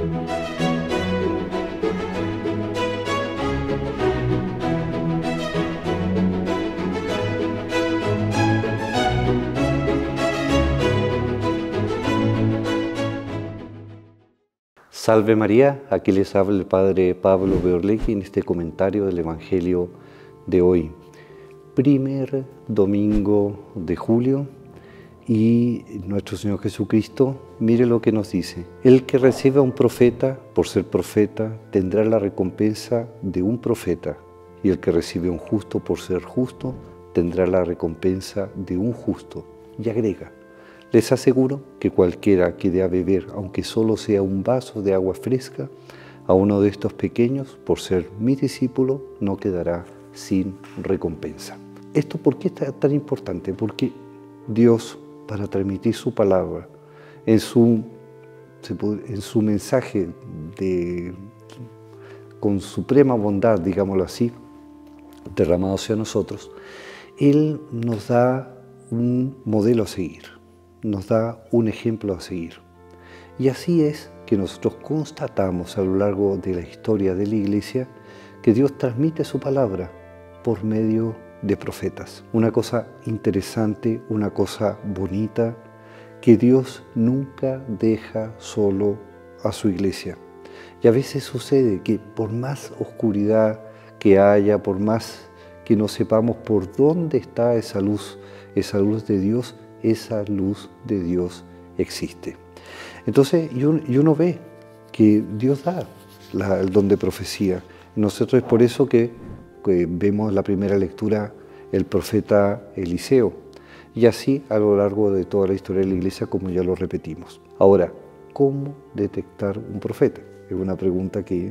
Salve María, aquí les habla el Padre Pablo Beorlegui en este comentario del Evangelio de hoy, primer domingo de julio, y nuestro Señor Jesucristo, mire lo que nos dice: el que recibe a un profeta por ser profeta tendrá la recompensa de un profeta, y el que recibe a un justo por ser justo tendrá la recompensa de un justo. Y agrega: les aseguro que cualquiera que dé a beber, aunque solo sea un vaso de agua fresca, a uno de estos pequeños, por ser mi discípulo, no quedará sin recompensa. ¿Esto por qué es tan importante? Porque Dios, para transmitir su palabra, en su mensaje con suprema bondad, digámoslo así, derramado hacia nosotros, Él nos da un modelo a seguir. Nos da un ejemplo a seguir. Y así es que nosotros constatamos a lo largo de la historia de la Iglesia que Dios transmite su palabra por medio de profetas. Una cosa interesante, una cosa bonita, que Dios nunca deja solo a su Iglesia. Y a veces sucede que por más oscuridad que haya, por más que no sepamos por dónde está esa luz de Dios, esa luz de Dios existe. Entonces, y uno ve que Dios da el don de profecía. Nosotros es por eso que vemos en la primera lectura el profeta Eliseo, y así a lo largo de toda la historia de la Iglesia, como ya lo repetimos. Ahora, ¿cómo detectar un profeta? Es una pregunta que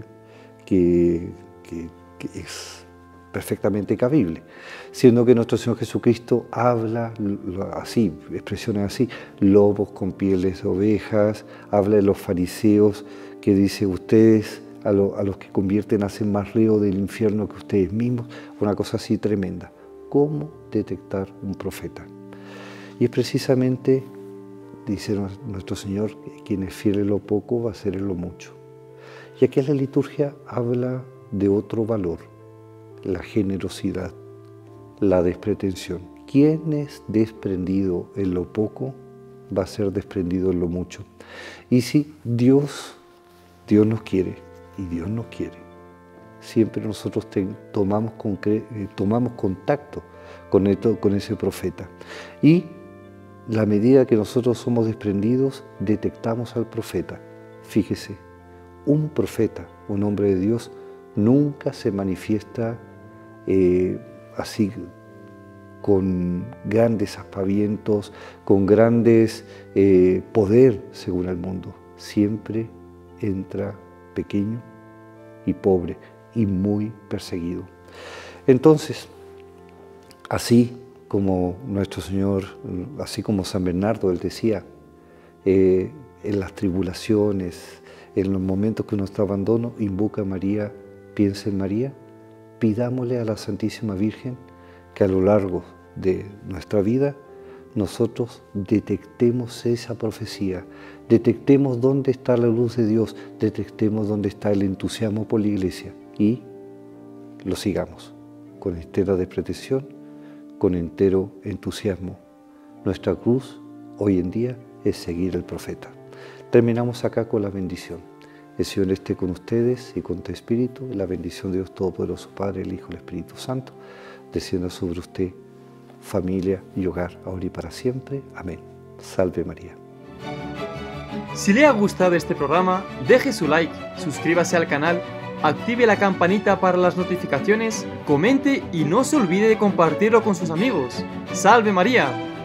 es perfectamente cabible, siendo que nuestro Señor Jesucristo habla así, expresiones así: lobos con pieles de ovejas, habla de los fariseos, que dice: ustedes a los que convierten hacen más reo del infierno que ustedes mismos, una cosa así tremenda. ¿Cómo detectar un profeta? Y es precisamente, dice nuestro Señor, quien es fiel en lo poco va a ser en lo mucho. Y aquí la liturgia habla de otro valor: la generosidad, la despretensión. Quien es desprendido en lo poco va a ser desprendido en lo mucho. Y si Dios nos quiere, y Dios nos quiere, siempre nosotros tomamos contacto con ese profeta. Y la medida que nosotros somos desprendidos, detectamos al profeta. Fíjese, un profeta, un hombre de Dios, nunca se manifiesta así con grandes aspavientos, con grandes poder según el mundo. Siempre entra pequeño y pobre y muy perseguido. Entonces, así como nuestro Señor, así como San Bernardo, él decía, en las tribulaciones, en los momentos que uno está abandono, invoca a María, piensa en María. Pidámosle a la Santísima Virgen que a lo largo de nuestra vida nosotros detectemos esa profecía, detectemos dónde está la luz de Dios, detectemos dónde está el entusiasmo por la Iglesia y lo sigamos con entera desprotección, con entero entusiasmo. Nuestra cruz hoy en día es seguir al profeta. Terminamos acá con la bendición. El Señor esté con ustedes y con tu espíritu, y la bendición de Dios Todopoderoso, Padre, el Hijo y el Espíritu Santo, descienda sobre usted, familia y hogar, ahora y para siempre. Amén. Salve María. Si le ha gustado este programa, deje su like, suscríbase al canal, active la campanita para las notificaciones, comente y no se olvide de compartirlo con sus amigos. ¡Salve María!